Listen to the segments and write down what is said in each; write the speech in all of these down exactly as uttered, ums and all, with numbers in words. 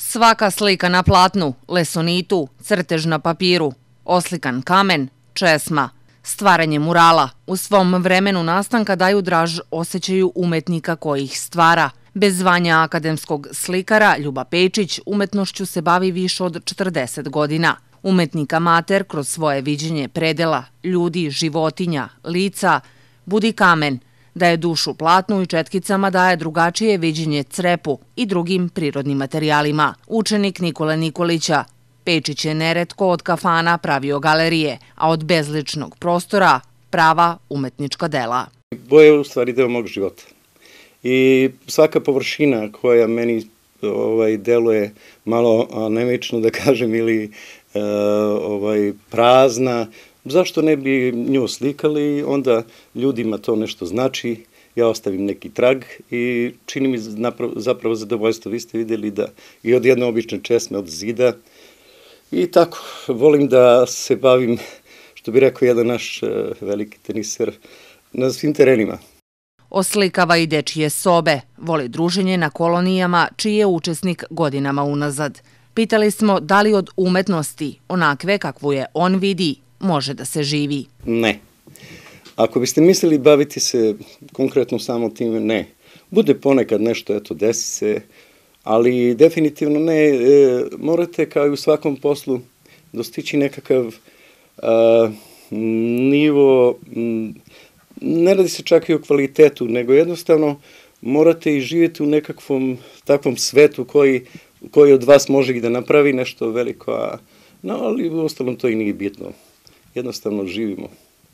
Svaka slika na platnu, lesonitu, crtež na papiru, oslikan kamen, česma, stvaranje murala u svom vremenu nastanka daju draž osjećaju umetnika koji ih stvara. Bez zvanja akademskog slikara, Ljuba Pejčić umetnošću se bavi više od četrdeset godina. Umetnik amater kroz svoje viđenje predela, ljudi, životinja, lica, budi kamen, daje dušu platnu i četkicama daje drugačije viđenje crepu i drugim prirodnim materijalima. Učenik Nikole Nikolića, Pejčić je neretko od kafana pravio galerije, a od bezličnog prostora prava umetnička dela. Boja je u stvari deo mog života. I svaka površina koja meni ovaj, deluje malo anemično, da kažem, ili e, ovaj, prazna, zašto ne bi nju slikali, onda ljudima to nešto znači, ja ostavim neki trag i čini mi zapravo zadovoljstvo. Vi ste vidjeli da i od jedne obične česme od zida i tako, volim da se bavim, što bi rekao jedan naš veliki teniser, na svim terenima. Oslikava i dečije sobe, voli druženje na kolonijama, čiji je učesnik godinama unazad. Pitali smo da li od umetnosti, onakve kakvu je on vidi, može da se živi. Ne. Ako biste mislili baviti se konkretno samo time, ne. Bude ponekad nešto, eto, desi se, ali definitivno ne. E, morate, kao i u svakom poslu, dostići nekakav a, nivo, m, ne radi se čak i o kvalitetu, nego jednostavno morate i živjeti u nekakvom takvom svetu koji, koji od vas može i da napravi nešto veliko, a, no, ali u ostalom to i nije bitno. Jednostavno živimo,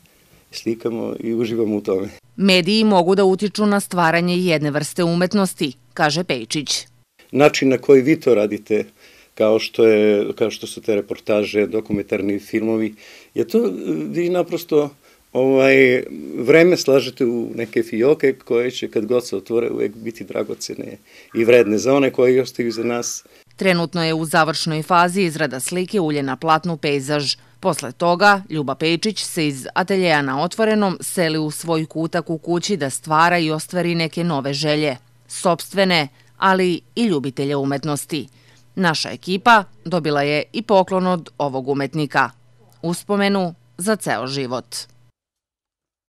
slikamo i uživamo u tome. Mediji mogu da utiču na stvaranje jedne vrste umetnosti, kaže Pejčić. Način na koji vi to radite, kao što, je, kao što su te reportaže, dokumentarni filmovi, je to vi naprosto ovaj, vreme slažete u neke fijoke koje će kad god se otvore uvek biti dragocene i vredne za one koji ostaju za nas. Trenutno je u završnoj fazi izrada slike ulje na platnu pejzaž. Posle toga, Ljuba Pejčić se iz ateljeja na otvorenom seli u svoj kutak u kući da stvara i ostvari neke nove želje, sopstvene, ali i ljubitelje umetnosti. Naša ekipa dobila je i poklon od ovog umetnika, uspomenu za ceo život.